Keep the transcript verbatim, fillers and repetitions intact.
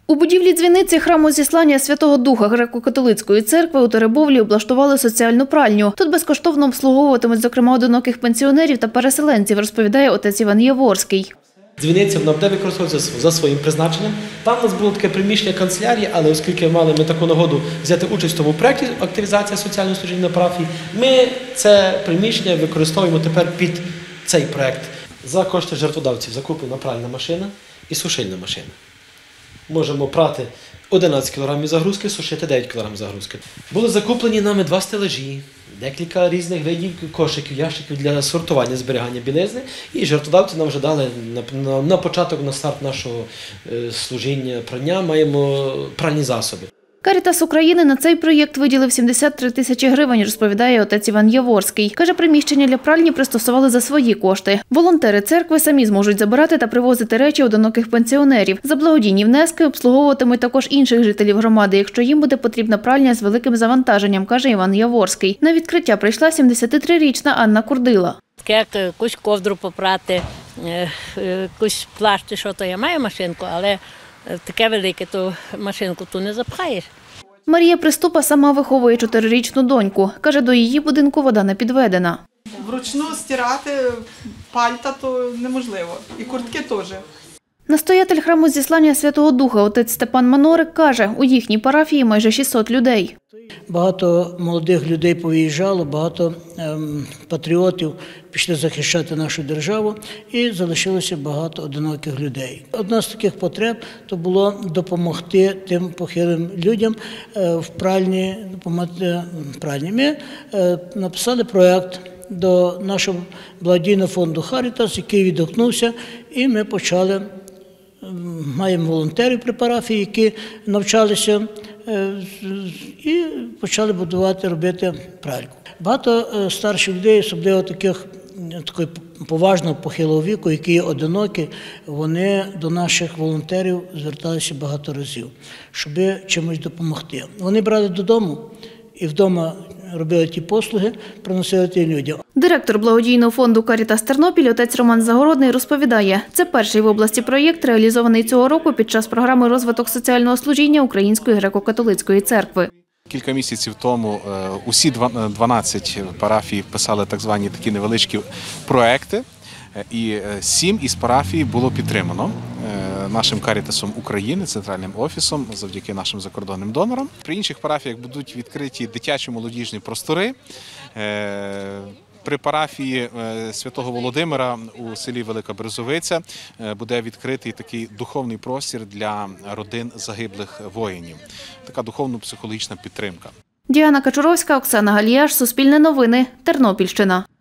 У будівлі дзвіниці храму Зіслання Святого Духа Греко-католицької церкви у Теребовлі облаштували соціальну пральню. Тут безкоштовно обслуговуватимуть, зокрема, одиноких пенсіонерів та переселенців, розповідає отець Іван Яворський. Дзвіниця вона буде використовуватися за своїм призначенням. Там у нас було таке приміщення канцелярії, але оскільки мали ми таку нагоду взяти участь в тому проєкті «Активізація соціальної служіння на парафії», ми це приміщення використовуємо тепер під цей проєкт. За кошти жертводавців закуплена пральна машина і сушильна машина. Можемо прати одинадцять кілограмів загрузки, сушити дев'ять кілограмів загрузки. Були закуплені нами два стелажі, декілька різних видів кошиків, ящиків для сортування, зберігання білизни. І жертводавці нам вже дали на, на, на початок, на старт нашого е, служіння прання, маємо пральні засоби. Карітас України на цей проєкт виділив сімдесят три тисячі гривень, розповідає отець Іван Яворський. Каже, приміщення для пральні пристосували за свої кошти. Волонтери церкви самі зможуть забирати та привозити речі одиноких пенсіонерів. За благодійні внески обслуговуватимуть також інших жителів громади, якщо їм буде потрібна пральня з великим завантаженням, каже Іван Яворський. На відкриття прийшла сімдесятитрирічна Анна Курдила. Як якусь ковдру попрати, якусь плащ, що то я маю машинку, але таке велике, то машинку ту не запхаєш. Марія Приступа сама виховує чотирирічну доньку. Каже, до її будинку вода не підведена. Вручну стирати пальта то неможливо, і куртки теж. Настоятель храму Зіслання Святого Духа отець Степан Манорик каже, у їхній парафії майже шістсот людей. Багато молодих людей повиїжджало, багато ем, патріотів пішли захищати нашу державу і залишилося багато одиноких людей. Одна з таких потреб – то було допомогти тим похилим людям е, в пральні, допомогти пральні. Ми е, написали проєкт до нашого благодійного фонду «Харітас», який відгукнувся, і ми почали, маємо волонтерів при парафії, які навчалися, і почали будувати, робити пральку. Багато старших людей, особливо таких такої поважного похилого віку, які є одинокі, вони до наших волонтерів зверталися багато разів, щоб чимось допомогти. Вони брали додому і вдома робили ті послуги, приносили ті людям. Директор благодійного фонду «Карітас Тернопіль» отець Роман Загородний розповідає, це перший в області проєкт, реалізований цього року під час програми «Розвиток соціального служіння Української греко-католицької церкви». Кілька місяців тому усі дванадцять парафій писали так звані такі невеличкі проекти, і сім із парафій було підтримано нашим Карітасом України, центральним офісом, завдяки нашим закордонним донорам. При інших парафіях будуть відкриті дитячо-молодіжні простори. При парафії Святого Володимира у селі Велика Березовиця буде відкритий такий духовний простір для родин загиблих воїнів. Така духовно-психологічна підтримка. Діана Качуровська, Оксана Галіяш, Суспільне новини, Тернопільщина.